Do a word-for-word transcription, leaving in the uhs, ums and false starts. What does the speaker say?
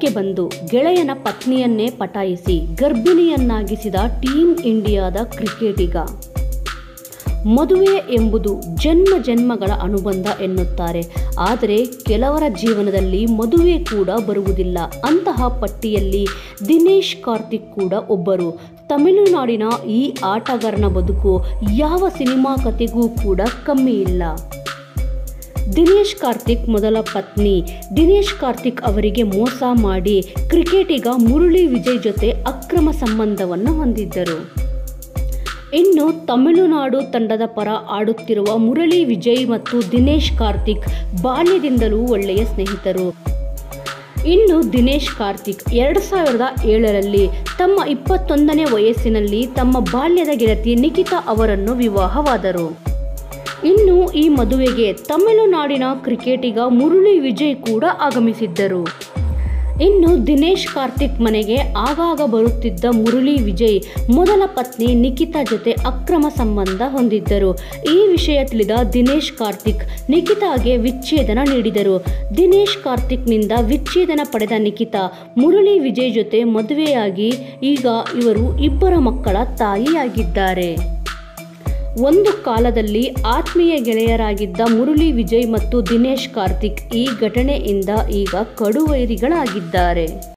ಮನೆಗೆ ಬಂದು ಗೆಳೆಯನ ಪತ್ನಿಯನ್ನೇ ಪಟಾಯಿಸಿ ಗರ್ಭಿಣಿಯನ್ನಾಗಿಸಿದ ಟೀಮ್ ಇಂಡಿಯಾದ ಕ್ರಿಕೆಟಿಗ. ಮದುವೆ ಎಂಬುದು ಜನ್ಮ ಜನ್ಮಗಳ ಅನುಬಂಧ ಎನ್ನುತ್ತಾರೆ. ಆದರೆ ಕೆಲವರ ಜೀವನದಲ್ಲಿ ಮದುವೆ ಕೂಡ ಬರುವುದಿಲ್ಲ. ಅಂತಹ ಪಟ್ಟಿಯಲ್ಲಿ ದಿನೇಶ್ ಕಾರ್ತಿಕ್ ಕೂಡ ಒಬ್ಬರು. ತಮಿಳುನಾಡಿನ ಈ ಆಟಗಾರನ ಬದುಕು ಯಾವ ಸಿನಿಮಾ ಕಥೆಗೂ ಕೂಡ ಕಮ್ಮಿ ಇಲ್ಲ. ದಿನೇಶ್ ಕಾರ್ತಿಕ್ ಮೊದಲ ಪತ್ನಿ ದಿನೇಶ್ ಕಾರ್ತಿಕ್ ಅವರಿಗೆ ಮೋಸ ಮಾಡಿ ಕ್ರಿಕೆಟಿಗ ಮುರಳಿ ವಿಜಯ್ ಜೊತೆ ಅಕ್ರಮ ಸಂಬಂಧವನ್ನು ಹೊಂದಿದ್ದರು. ಇನ್ನು ತಮಿಳುನಾಡು ತಂಡದ ಪರ ಆಡುತ್ತಿರುವ ಮುರಳಿ ವಿಜಯ್ ಮತ್ತು ದಿನೇಶ್ ಕಾರ್ತಿಕ್ ಬಾಲ್ಯದಿಂದಲೂ ಒಳ್ಳೆಯ ಸ್ನೇಹಿತರು. ಇನ್ನು ದಿನೇಶ್ ಕಾರ್ತಿಕ್ ಎರಡು ಸಾವಿರದ ಏಳರಲ್ಲಿ ತಮ್ಮ ಇಪ್ಪತ್ತೊಂದನೇ ವಯಸ್ಸಿನಲ್ಲಿ ತಮ್ಮ ಬಾಲ್ಯದ ಗೆಳತಿ ನಿಖಿತಾ ಅವರನ್ನು ವಿವಾಹವಾದರು. ಇನ್ನು ಈ ಮದುವೆಗೆ ತಮಿಳುನಾಡಿನ ಕ್ರಿಕೆಟಿಗ ಮುರಳಿ ವಿಜಯ್ ಕೂಡ ಆಗಮಿಸಿದ್ದರು. ಇನ್ನು ದಿನೇಶ್ ಕಾರ್ತಿಕ್ ಮನೆಗೆ ಆಗಾಗ ಬರುತ್ತಿದ್ದ ಮುರಳಿ ವಿಜಯ್ ಮೊದಲ ಪತ್ನಿ ನಿಖಿತಾ ಜೊತೆ ಅಕ್ರಮ ಸಂಬಂಧ ಹೊಂದಿದ್ದರು. ಈ ವಿಷಯ ತಿಳಿದ ದಿನೇಶ್ ಕಾರ್ತಿಕ್ ನಿಖಿತಾಗೆ ವಿಚ್ಛೇದನ ನೀಡಿದರು. ದಿನೇಶ್ ಕಾರ್ತಿಕ್ನಿಂದ ವಿಚ್ಛೇದನ ಪಡೆದ ನಿಖಿತಾ ಮುರಳಿ ವಿಜಯ್ ಜೊತೆ ಮದುವೆಯಾಗಿ ಈಗ ಇವರು ಇಬ್ಬರ ಮಕ್ಕಳ ತಾಯಿಯಾಗಿದ್ದಾರೆ. ಒಂದು ಕಾಲದಲ್ಲಿ ಆತ್ಮೀಯ ಗೆಳೆಯರಾಗಿದ್ದ ಮುರಳಿ ವಿಜಯ್ ಮತ್ತು ದಿನೇಶ್ ಕಾರ್ತಿಕ್ ಈ ಘಟನೆಯಿಂದ ಈಗ ಕಡುವೈರಿಗಳಾಗಿದ್ದಾರೆ.